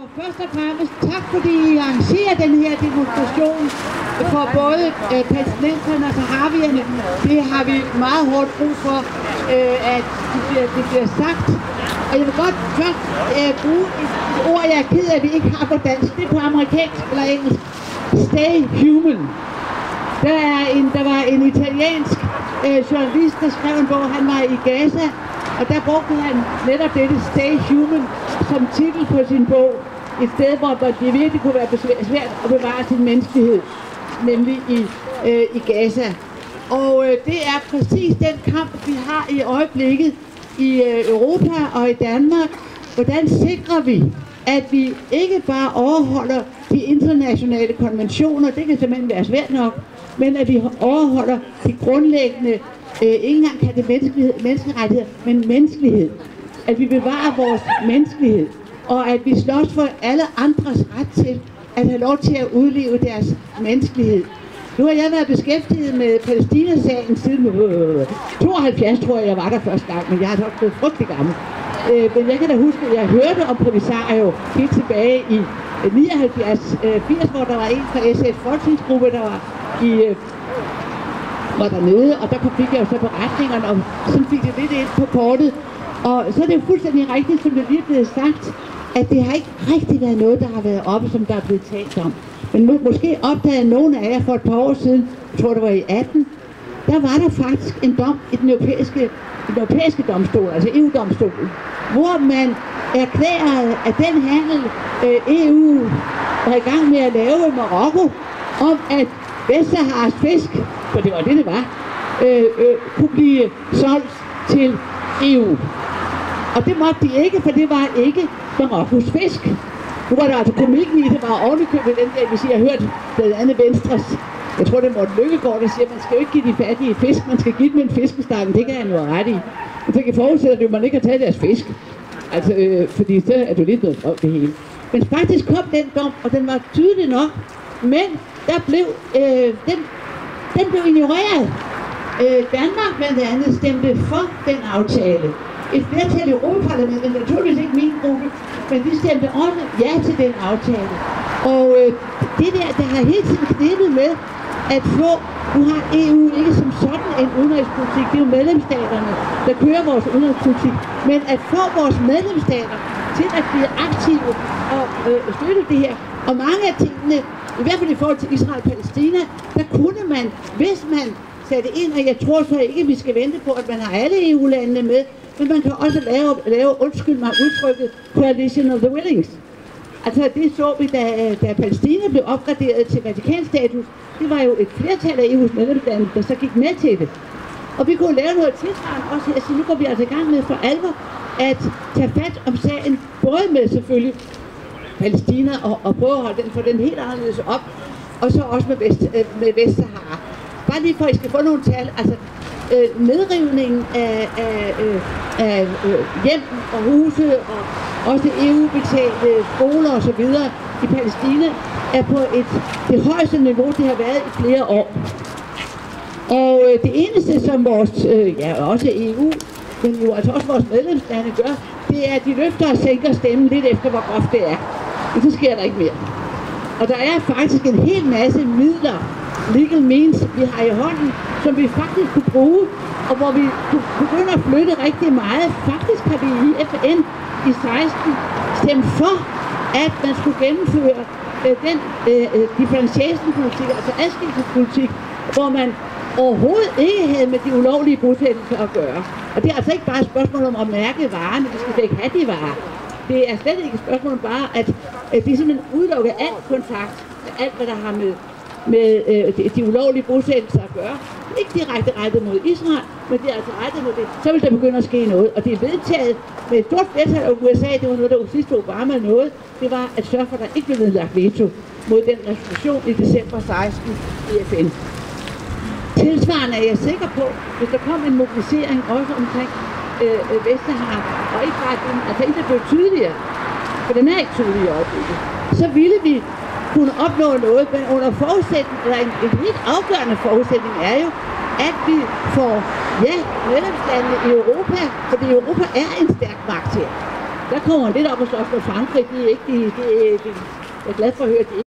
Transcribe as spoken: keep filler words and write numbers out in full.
Først og fremmest tak, fordi I arrangerer den her demonstration for både øh, palæstinenserne og saharawierne. Det har vi meget hårdt brug for, øh, at det bliver, det bliver sagt. Og jeg vil godt først øh, bruge et, et ord, jeg er ked af, at vi ikke har på dansk. Det er på amerikansk eller engelsk. Stay human. Der, er en, der var en italiensk øh, journalist, der skrev en bog. Han var i Gaza, og der brugte han netop dette Stay human som titel på sin bog. Et sted, hvor det virkelig kunne være svært at bevare sin menneskelighed, nemlig i, øh, i Gaza. Og øh, det er præcis den kamp, vi har i øjeblikket i øh, Europa og i Danmark. Hvordan sikrer vi, at vi ikke bare overholder de internationale konventioner, det kan simpelthen være svært nok, men at vi overholder de grundlæggende, øh, ikke engang kan det menneskelighed, menneskerettigheder, men menneskelighed. At vi bevarer vores menneskelighed, og at vi slås for alle andres ret til at have lov til at udleve deres menneskelighed. Nu har jeg været beskæftiget med Palæstina-sagen siden øh, tooghalvfjerds, tror jeg, jeg var der første gang, men jeg har også blevet frygtelig gammel. Øh, men jeg kan da huske, at jeg hørte om Polisario helt tilbage i nioghalvfjerds firs, hvor der var en fra S F's folketingsgruppe, der var i øh, var dernede, og der fik jeg jo så beretningerne, og sådan fik jeg lidt ind på kortet. Og så er det jo fuldstændig rigtigt, som det lige er blevet sagt, at det har ikke rigtig været noget, der har været oppe, som der er blevet talt om. Men må, måske opdagede nogen af jer for et par år siden, jeg tror det var i atten, der var der faktisk en dom i den europæiske, den europæiske domstol, altså E U-domstolen, hvor man erklærede, at den handel øh, E U var i gang med at lave i Marokko, om at Vestsaharas fisk, for det var det, det var, øh, øh, kunne blive solgt til E U. Og det måtte de ikke, for det var ikke Marokkos fisk. Nu var der altså komikken i, det var ovenikøbet den der, hvis I har hørt den anden Venstres. Jeg tror, det er Morten Løkkegaard, der siger, at man skal jo ikke give de fattige fisk, man skal give dem en fiskestakke. Det kan han jo have ret i. Men så kan forudsætte, at man ikke har taget deres fisk. Altså, øh, fordi så er du lidt noget om det hele. Men faktisk kom den dom, og den var tydelig nok. Men der blev, øh, den, den blev ignoreret. Øh, Danmark blandt andet stemte for den aftale. Et flertal i Europaparlamentet, naturligvis ikke min gruppe, men vi stemte også ja til den aftale. Og øh, det der, der har hele tiden knebet med at få, nu har E U ikke som sådan en udenrigspolitik, det er jo medlemsstaterne, der kører vores udenrigspolitik, men at få vores medlemsstater til at blive aktive og øh, støtte det her. Og mange af tingene, i hvert fald i forhold til Israel og Palæstina, der kunne man, hvis man satte ind, og jeg tror så ikke, at vi skal vente på, at man har alle E U-landene med, men man kan også lave, lave undskyld mig udtrykket, Coalition of the Willings. Altså det så vi, da, da Palæstina blev opgraderet til Vatikanstatus. Det var jo et flertal af E U's medlemslande, der så gik med til det. Og vi kunne lave noget tilsvarende også her, så nu går vi altså i gang med for alvor at tage fat om sagen, både med selvfølgelig Palæstina og, og prøve at holde den, for den helt anderledes op, og så også med, Vest, med Vestsahara. Bare lige for, at I skal få nogle tal, altså øh, nedrivningen af, af, øh, af øh, hjem og huse og også E U-betalte skoler osv. i Palæstina er på et, det højeste niveau, det har været i flere år. Og øh, det eneste, som vores, øh, ja også E U, men jo altså også vores medlemslande gør, det er, at de løfter og sænker stemmen lidt efter, hvor groft det er. Men så sker der ikke mere. Og der er faktisk en hel masse midler, legal means, vi har i hånden, som vi faktisk kunne bruge, og hvor vi kunne begynde at flytte rigtig meget. Faktisk har vi i F N i seksten stemt for, at man skulle gennemføre øh, den øh, differentiation-politik, altså adskillelsespolitik, hvor man overhovedet ikke havde med de ulovlige bosættelser at gøre. Og det er altså ikke bare et spørgsmål om at mærke varerne, vi skal ikke have de varer. Det er slet ikke et spørgsmål om bare, at, at det simpelthen udelukker alt kontakt, alt hvad der har med, med øh, de, de ulovlige bosættelser at gøre. Ikke direkte rettet mod Israel, men det er altså rettet mod det. Så vil der begynde at ske noget, og det er vedtaget med et stort flertal af U S A, det var noget, der sidste Obama nåede, det var at sørge for, at der ikke blev nedlagt veto mod den resolution i december seksten i F N. Tilsvarende er jeg sikker på, hvis der kom en mobilisering også omkring øh, Vestsahara, og ikke bare den, altså ikke der blev tydeligere, for den er ikke tydelig i øjeblikket, så ville vi kunne opnå noget, men under forudsætning, eller en, en helt afgørende forudsætning er jo, at vi får, ja, medlemslandene i Europa, fordi Europa er en stærk magt her. der kommer lidt op og slås med Frankrig. De er ikke, de, de, de, jeg er glad for at høre, at de